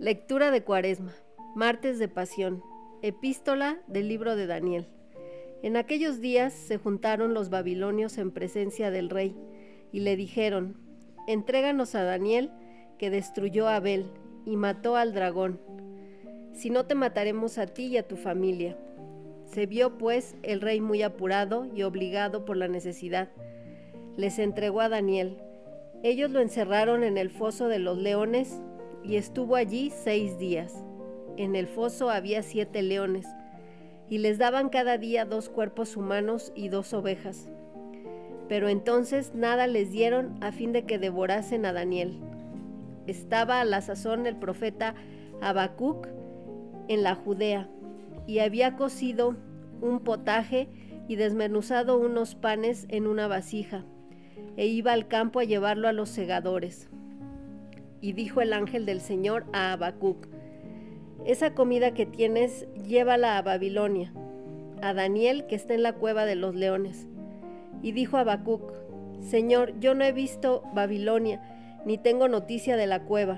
Lectura de Cuaresma, martes de Pasión, epístola del libro de Daniel. En aquellos días se juntaron los babilonios en presencia del rey y le dijeron: entréganos a Daniel, que destruyó a Abel y mató al dragón. Si no, te mataremos a ti y a tu familia. Se vio pues el rey muy apurado y obligado por la necesidad. Les entregó a Daniel. Ellos lo encerraron en el foso de los leones y estuvo allí 6 días. En el foso había 7 leones, y les daban cada día 2 cuerpos humanos y 2 ovejas. Pero entonces nada les dieron a fin de que devorasen a Daniel. Estaba a la sazón el profeta Habacuc en la Judea, y había cocido un potaje y desmenuzado unos panes en una vasija, e iba al campo a llevarlo a los segadores. Y dijo el ángel del Señor a Habacuc: esa comida que tienes, llévala a Babilonia, a Daniel, que está en la cueva de los leones. Y dijo Habacuc: Señor, yo no he visto Babilonia, ni tengo noticia de la cueva.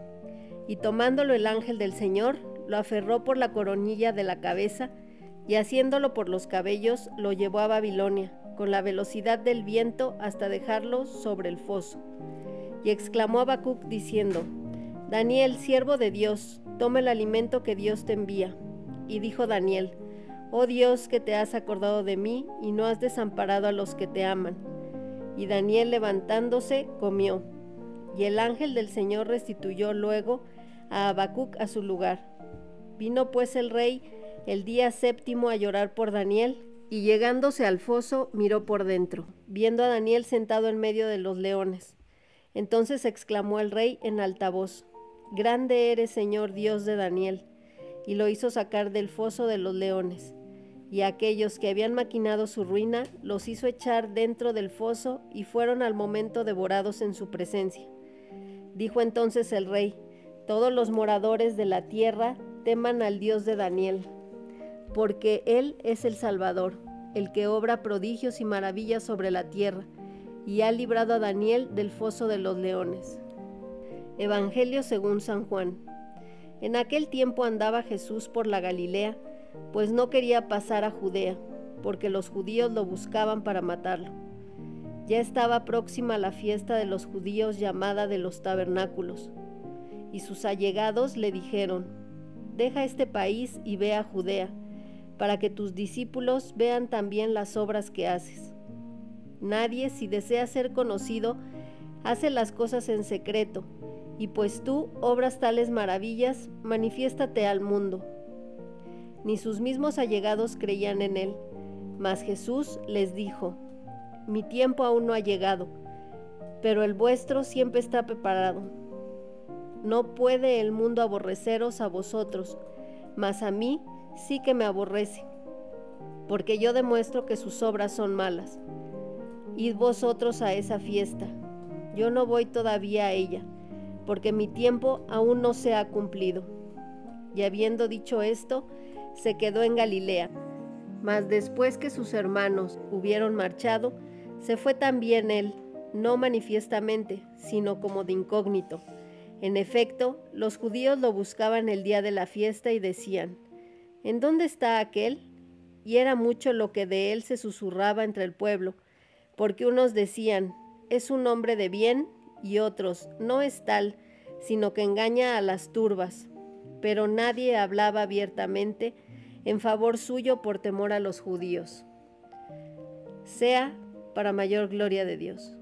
Y tomándolo el ángel del Señor, lo aferró por la coronilla de la cabeza, y haciéndolo por los cabellos, lo llevó a Babilonia, con la velocidad del viento, hasta dejarlo sobre el foso. Y exclamó Habacuc diciendo: Daniel, siervo de Dios, toma el alimento que Dios te envía. Y dijo Daniel: Oh Dios, que te has acordado de mí y no has desamparado a los que te aman. Y Daniel, levantándose, comió. Y el ángel del Señor restituyó luego a Habacuc a su lugar. Vino pues el rey el día 7º a llorar por Daniel, y llegándose al foso miró por dentro, viendo a Daniel sentado en medio de los leones. Entonces exclamó el rey en alta voz: Grande eres, Señor Dios de Daniel. Y lo hizo sacar del foso de los leones. Y aquellos que habían maquinado su ruina los hizo echar dentro del foso, y fueron al momento devorados en su presencia. Dijo entonces el rey: todos los moradores de la tierra teman al Dios de Daniel, porque Él es el Salvador, el que obra prodigios y maravillas sobre la tierra, y ha librado a Daniel del foso de los leones. Evangelio según San Juan. En aquel tiempo andaba Jesús por la Galilea, pues no quería pasar a Judea, porque los judíos lo buscaban para matarlo. Ya estaba próxima la fiesta de los judíos, llamada de los tabernáculos, y sus allegados le dijeron: deja este país y ve a Judea, para que tus discípulos vean también las obras que haces. Nadie, si desea ser conocido, hace las cosas en secreto, y pues tú obras tales maravillas, manifiéstate al mundo. Ni sus mismos allegados creían en él, mas Jesús les dijo: mi tiempo aún no ha llegado, pero el vuestro siempre está preparado. No puede el mundo aborreceros a vosotros, mas a mí sí que me aborrece, porque yo demuestro que sus obras son malas. Id vosotros a esa fiesta, yo no voy todavía a ella, porque mi tiempo aún no se ha cumplido. Y habiendo dicho esto, se quedó en Galilea. Mas después que sus hermanos hubieron marchado, se fue también él, no manifiestamente, sino como de incógnito. En efecto, los judíos lo buscaban el día de la fiesta y decían: ¿en dónde está aquel? Y era mucho lo que de él se susurraba entre el pueblo, porque unos decían: es un hombre de bien, y otros: no es tal, sino que engaña a las turbas. Pero nadie hablaba abiertamente en favor suyo por temor a los judíos. Sea para mayor gloria de Dios.